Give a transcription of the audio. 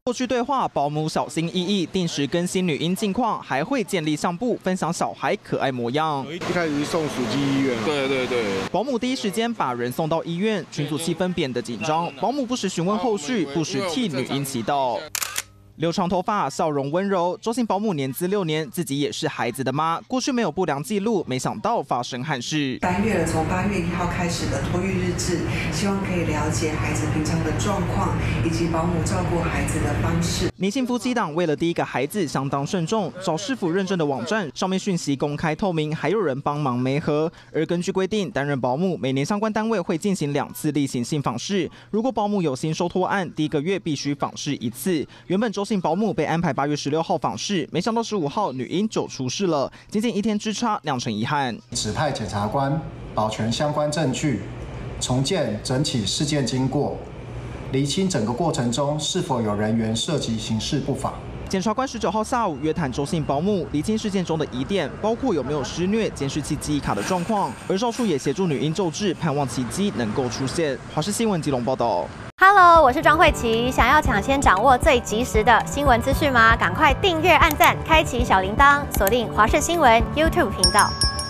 后续对话，保姆小心翼翼，定时更新女婴近况，还会建立相簿，分享小孩可爱模样。 一开始是送属鸡医院，对。 保姆第一时间把人送到医院，群组气氛变得紧张。保姆不时询问后续，不时替女婴祈祷。留长头发，笑容温柔。周姓保姆年资6年，自己也是孩子的妈，过去没有不良记录，没想到发生憾事。 3月了，从8月1号开始的托育日志，希望可以了解孩子平常的状况，以及保姆照顾孩子的方式。 年轻夫妻档为了第一个孩子相当慎重，找市府认证的网站，上面讯息公开透明，还有人帮忙媒合。而根据规定，担任保姆每年相关单位会进行2次例行性访视，如果保姆有新收托案，第1个月必须访视1次。原本周姓保姆被安排8月16号访视，没想到15号女婴就出事了，仅仅1天之差，酿成遗憾。 指派检察官保全相关证据，重建整起事件经过，厘清整个过程中是否有人员涉及刑事不法。 检察官19号下午约谈周姓保姆，厘清事件中的疑点，包括有没有施虐、监视器记忆卡的状况。而赵处也协助女婴救治，盼望奇迹能够出现。华视新闻基隆报道。 Hello， 我是庄慧琪。想要抢先掌握最及时的新闻资讯吗？赶快订阅、按赞、开启小铃铛，锁定华视新闻 YouTube 频道。